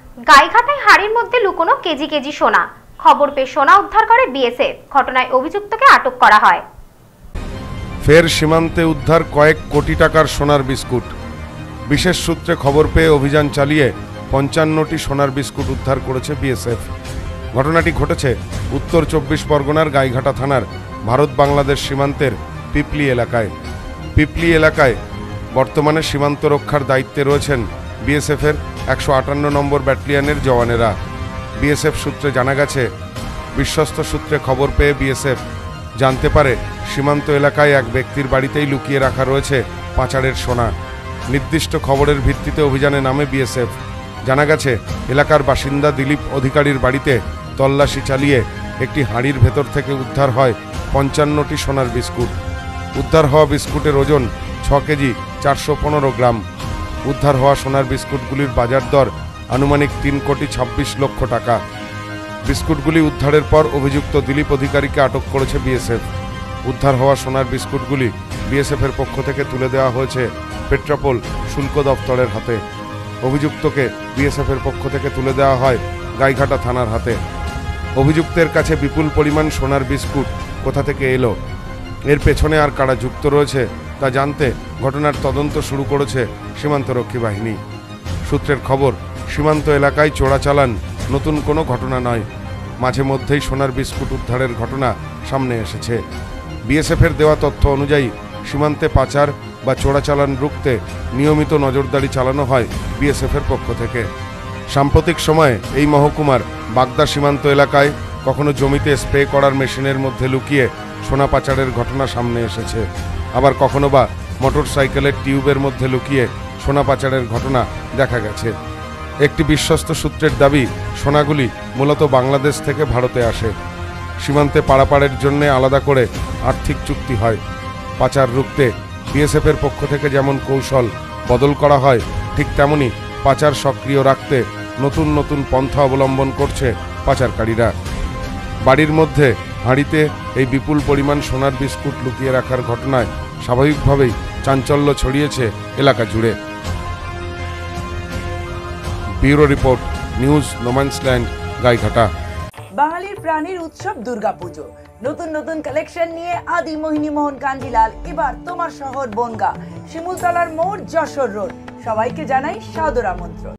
গাইঘাটায় হাড়ির মধ্যে লুকোনো কেজি কেজি সোনা। খবর পেয়ে সোনা উদ্ধার করে বিএসএফ। ঘটনায় অভিযুক্তকে আটক করা হয়। ফের সীমান্তে উদ্ধার কয়েক কোটি টাকার সোনার বিস্কুট। বিশেষ সূত্রে খবর পেয়ে অভিযান চালিয়ে ৫৫টি সোনার বিস্কুট উদ্ধার করেছে বিএসএফ। ঘটনাটি ঘটেছে উত্তর ২৪ পরগনার গাইঘাটা থানার ভারত বাংলাদেশ সীমান্তের পিপলি এলাকায়। পিপলি এলাকায় বর্তমানে সীমান্ত রক্ষার দায়িত্বে রয়েছেন বিএসএফের ১৫৮ নম্বর ব্যাটালিয়নের জওয়ানেরা। বিএসএফ সূত্রে জানা গেছে, বিশ্বস্ত সূত্রে খবর পেয়ে বিএসএফ জানতে পারে সীমান্ত এলাকায় এক ব্যক্তির বাড়িতেই লুকিয়ে রাখা রয়েছে পাচারের সোনা। নির্দিষ্ট খবরের ভিত্তিতে অভিযানে নামে বিএসএফ। জানা গেছে, এলাকার বাসিন্দা দিলীপ অধিকারীর বাড়িতে তল্লাশি চালিয়ে একটি হাঁড়ির ভেতর থেকে উদ্ধার হয় ৫৫টি সোনার বিস্কুট। উদ্ধার হওয়া বিস্কুটের ওজন ৬ কেজি ৪১৫ গ্রাম। উদ্ধার হওয়া সোনার বিস্কুটগুলির বাজার দর আনুমানিক ৩,২৬ লক্ষ টাকা। বিস্কুটগুলি উদ্ধারের পর অভিযুক্ত দিলীপ অধিকারীকে আটক করেছে বিএসএফ। উদ্ধার হওয়া সোনার বিস্কুটগুলি বিএসএফের পক্ষ থেকে তুলে দেওয়া হয়েছে পেট্রাপোল শুল্ক দপ্তরের হাতে। অভিযুক্তকে বিএসএফের পক্ষ থেকে তুলে দেওয়া হয় গাইঘাটা থানার হাতে। অভিযুক্তের কাছে বিপুল পরিমাণ সোনার বিস্কুট কোথা থেকে এলো, এর পেছনে আর কারা যুক্ত রয়েছে তা জানতে ঘটনার তদন্ত শুরু করেছে সীমান্তরক্ষী বাহিনী। সূত্রের খবর, সীমান্ত এলাকায় চোরাচালান নতুন কোনো ঘটনা নয়। মাঝে মধ্যেই সোনার বিস্কুট উদ্ধারের ঘটনা সামনে এসেছে। বিএসএফের দেওয়া তথ্য অনুযায়ী সীমান্তে পাচার বা চোরাচালান রুখতে নিয়মিত নজরদারি চালানো হয় বিএসএফের পক্ষ থেকে। সাম্প্রতিক সময়ে এই মহকুমার বাগদা সীমান্ত এলাকায় কখনো জমিতে স্প্রে করার মেশিনের মধ্যে লুকিয়ে সোনা পাচারের ঘটনা সামনে এসেছে। আবার কখনো বা মোটরসাইকেলের টিউবের মধ্যে লুকিয়ে সোনা পাচারের ঘটনা দেখা গেছে। একটি বিশ্বস্ত সূত্রের দাবি, সোনাগুলি মূলত বাংলাদেশ থেকে ভারতে আসে। সীমান্তে পারাপারের জন্য আলাদা করে আর্থিক চুক্তি হয়। পাচার রুখতে বিএসএফের পক্ষ থেকে যেমন কৌশল বদল করা হয়, ঠিক তেমনি পাচার সক্রিয় রাখতে নতুন নতুন পন্থা অবলম্বন করছে পাচারকারীরা। বাড়ির মধ্যে হাঁড়িতে এই বিপুল পরিমাণ সোনার বিস্কুট লুকিয়ে রাখার ঘটনায় স্বাভাবিকভাবেই চাঞ্চল্য ছড়িয়েছে এলাকা জুড়ে। Bureau report, news no man's land, Gaighata. বাঙালির প্রাণীর উৎসব দুর্গাপুজো। নতুন নতুন কালেকশন নিয়ে আদি মোহিনী মোহন কাঞ্জিলাল এবার তোমার শহর বনগাঁ, শিমুলতলার মোড়, যশোর রোড। সবাইকে জানাই সাদর আমন্ত্রণ।